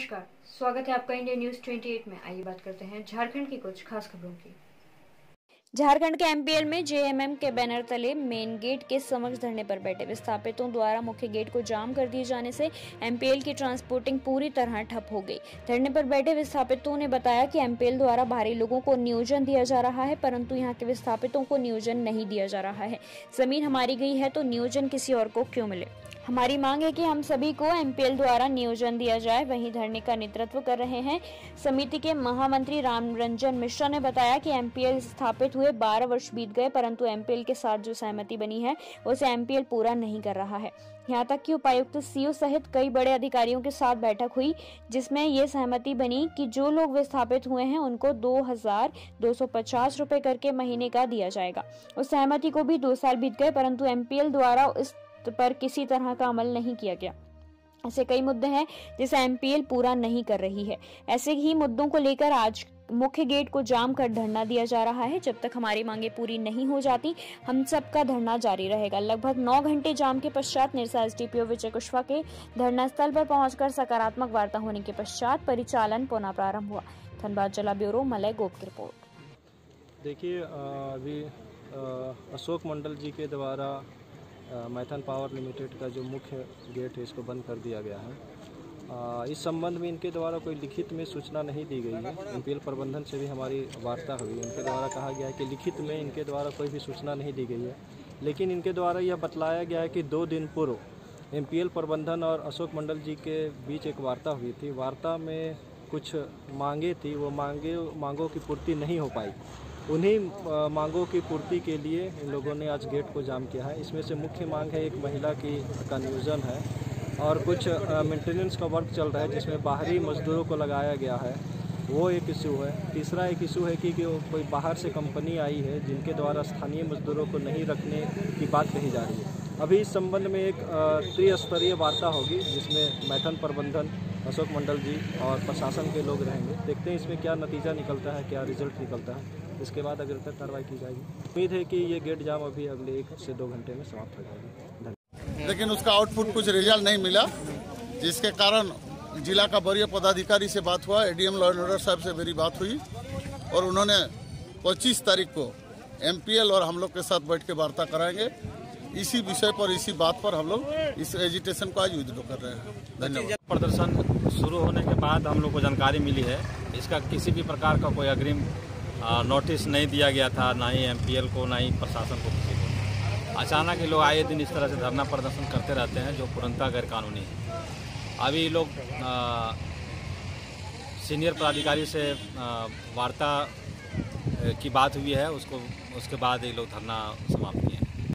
नमस्कार, स्वागत है आपका इंडिया न्यूज 28 में। आइए बात करते हैं झारखंड की कुछ खास खबरों की। झारखंड के एमपीएल में जेएमएम के बैनर तले मेन गेट के समक्ष धरने पर बैठे विस्थापितों द्वारा मुख्य गेट को जाम कर दिए जाने से एमपीएल की ट्रांसपोर्टिंग पूरी तरह ठप हो गई। धरने पर बैठे विस्थापितों ने बताया कि एमपीएल द्वारा बाहरी लोगों को नियोजन दिया जा रहा है, परंतु यहां के विस्थापितों को नियोजन नहीं दिया जा रहा है। जमीन हमारी गई है तो नियोजन किसी और को क्यों मिले। हमारी मांग है कि हम सभी को एमपीएल द्वारा नियोजन दिया जाए। वहीं धरने का नेतृत्व कर रहे हैं समिति के महामंत्री रामरंजन मिश्रा ने बताया कि एमपीएल स्थापित हुए 12 वर्ष बीत गए, परंतु एमपीएल के साथ जो सहमति बनी है उसे एमपीएल पूरा नहीं कर रहा है। यहाँ तक कि उपायुक्त सीओ सहित कई बड़े अधिकारियों के साथ बैठक हुई, जिसमें ये सहमति बनी कि जो लोग विस्थापित हुए हैं उनको 2250 रुपए करके महीने का दिया जाएगा। उस सहमति को भी 2 साल बीत गए, परंतु एमपीएल द्वारा इस पर किसी तरह का अमल नहीं किया गया। ऐसे कई मुद्दे हैं जिसे एमपीएल पूरा नहीं कर रही है। ऐसे ही मुद्दों को लेकर आज मुख्य गेट को जाम कर धरना दिया जा रहा है। जब तक हमारी मांगे पूरी नहीं हो जाती, हम सबका धरना जारी रहेगा। लगभग 9 घंटे जाम के पश्चात निरसा एसडीपीओ विजय कुशवाहा के धरना स्थल पर पहुंचकर सकारात्मक वार्ता होने के पश्चात परिचालन पुनः प्रारंभ हुआ। धनबाद जिला ब्यूरो मलय गोप की रिपोर्ट। देखिए, अभी अशोक मंडल जी के द्वारा मैथन पावर लिमिटेड का जो मुख्य गेट है इसको बंद कर दिया गया है। इस संबंध में इनके द्वारा कोई लिखित में सूचना नहीं दी गई है। एमपीएल प्रबंधन से भी हमारी वार्ता हुई, उनके द्वारा कहा गया है कि लिखित में इनके द्वारा कोई भी सूचना नहीं दी गई है, लेकिन इनके द्वारा यह बतलाया गया है कि 2 दिन पूर्व एमपीएल प्रबंधन और अशोक मंडल जी के बीच एक वार्ता हुई थी। वार्ता में कुछ मांगे थी, वो मांगों की पूर्ति नहीं हो पाई। उन्हीं मांगों की पूर्ति के लिए इन लोगों ने आज गेट को जाम किया है। इसमें से मुख्य मांग है एक महिला का नियोजन है और कुछ मेंटेनेंस का वर्क चल रहा है जिसमें बाहरी मजदूरों को लगाया गया है, वो एक इशू है। तीसरा एक इशू है कि कोई बाहर से कंपनी आई है जिनके द्वारा स्थानीय मजदूरों को नहीं रखने की बात कही जा रही है। अभी इस संबंध में एक त्रिस्तरीय वार्ता होगी जिसमें मैथन प्रबंधन, अशोक मंडल जी और प्रशासन के लोग रहेंगे। देखते हैं इसमें क्या नतीजा निकलता है, क्या रिजल्ट निकलता है। इसके बाद अगर तक कार्रवाई की जाएगी। उम्मीद है कि ये गेट जाम अभी अगले 1 से 2 घंटे में समाप्त हो जाएगी। लेकिन उसका आउटपुट कुछ रिजल्ट नहीं मिला, जिसके कारण जिला का वरीय पदाधिकारी से बात हुआ, एडीएम लॉ एंड ऑर्डर साहब से मेरी बात हुई और उन्होंने 25 तारीख को एमपीएल और हम लोग के साथ बैठ के वार्ता कराएंगे। इसी विषय पर, इसी बात पर हम लोग इस एजिटेशन को आज विड्रॉ कर रहे हैं। धन्यवाद। प्रदर्शन शुरू होने के बाद हम लोग को जानकारी मिली है, इसका किसी भी प्रकार का कोई अग्रिम नोटिस नहीं दिया गया था, ना ही एमपीएल को, ना ही प्रशासन को, किसी को। अचानक ये लोग आए दिन इस तरह से धरना प्रदर्शन करते रहते हैं जो पूर्णतः गैरकानूनी है। अभी लोग सीनियर पदाधिकारी से वार्ता की बात हुई है, उसके बाद ये लोग धरना समाप्त किया।